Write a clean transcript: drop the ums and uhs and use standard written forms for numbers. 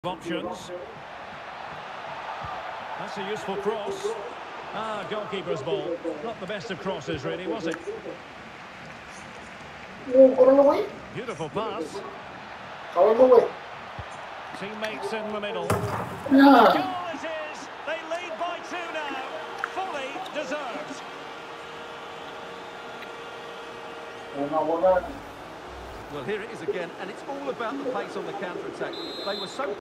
Options. That's a useful cross. Goalkeeper's ball. Not the best of crosses, really, was it? Beautiful pass. Teammates in the middle. No. Goal it is! They lead by 2 now. Fully deserved. Well, here it is again, and it's all about the pace on the counter-attack. They were so